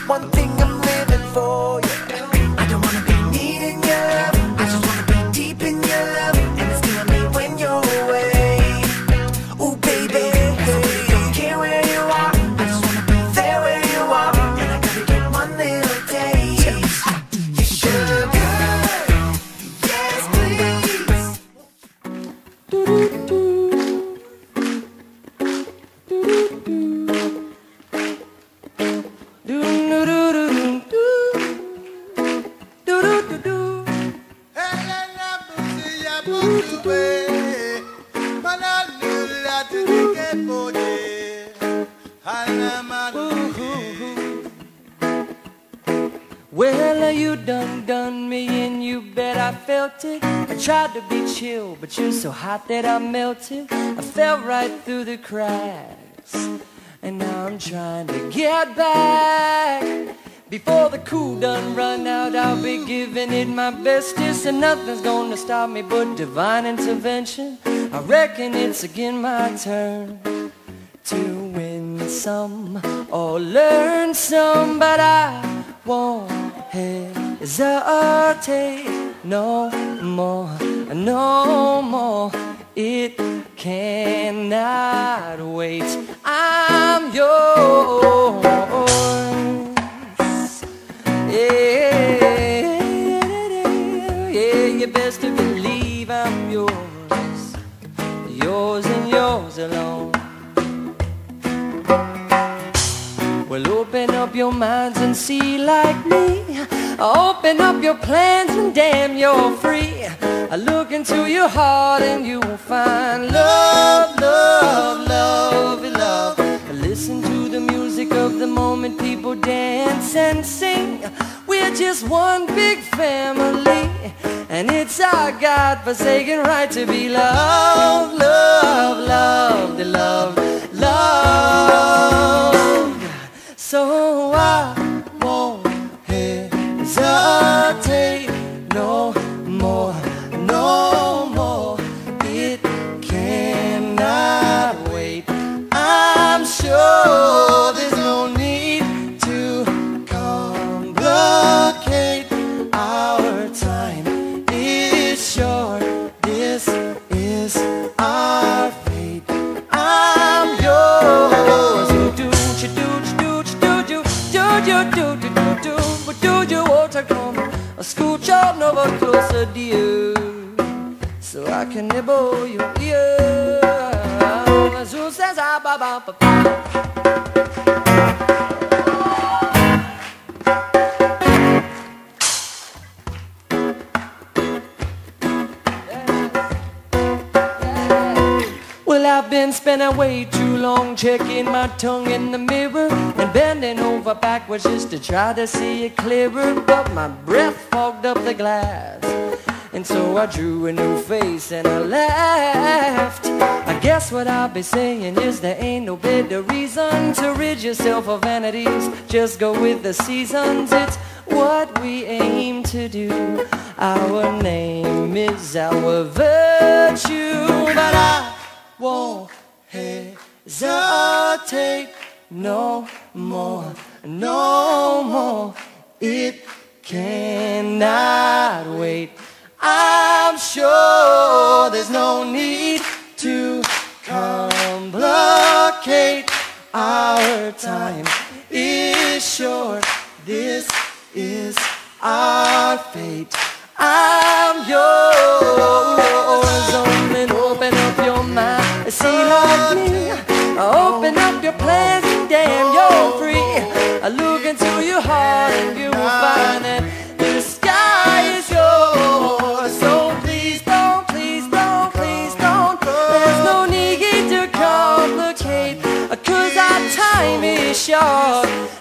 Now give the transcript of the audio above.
one thing I'm living for you. I don't wanna be needing you, I just wanna be deep in your love, and it's killing me when you're away. Ooh baby, I don't care where you are, I just wanna be there where you are, and I gotta get one little taste. Sugar, yes please. Well, you done me and you bet I felt it. I tried to be chill, but you're so hot that I melted. I fell right through the cracks, and now I'm trying to get back. Before the cool done run out, I'll be giving it my bestest, and nothing's gonna stop me but divine intervention. I reckon it's again my turn to win some or learn some, but I won't hesitate no more, no more. It cannot wait. I'm yours. Yeah, yeah, you best to believe I'm yours, yours and yours alone. Well, open up your minds and see like me. Open up your plans and damn, you're free. I look into your heart and you will find love, love, love, love. Listen to the music of the moment, people dance and sing. We're just one big family, and it's our God-forsaken right to be loved, love, love, love, love. So I won't hesitate no more, no more. It cannot wait. I'm sure there's no need to complicate. Our time is short. This is our fate. I'm yours. Do you want to come scooch on over closer, dear, so I can nibble your ear? Who says I ba ba ba ba? Well, I've been spending way too long checking my tongue in the mirror and bending over backwards just to try to see it clearer, but my breath fogged up the glass, and so I drew a new face and I laughed. I guess what I'll be saying is there ain't no better reason to rid yourself of vanities. Just go with the seasons, it's what we aim to do. Our name is our virtue, but I won't hesitate no more, no more. It cannot wait. I'm sure there's no need to complicate. Our time is short. This is our fate. I'm yours. Only open up your mind, see like me. Open up your plans and damn, you're free. I look into your heart and you will find that the sky is yours. So please don't, please don't, please don't. There's no need to complicate, 'cause our time is short.